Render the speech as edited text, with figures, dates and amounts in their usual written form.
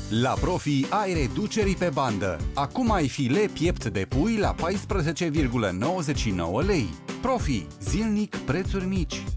La Profi ai reduceri pe bandă. Acum ai filet piept de pui la 14,99 lei. Profi, zilnic prețuri mici.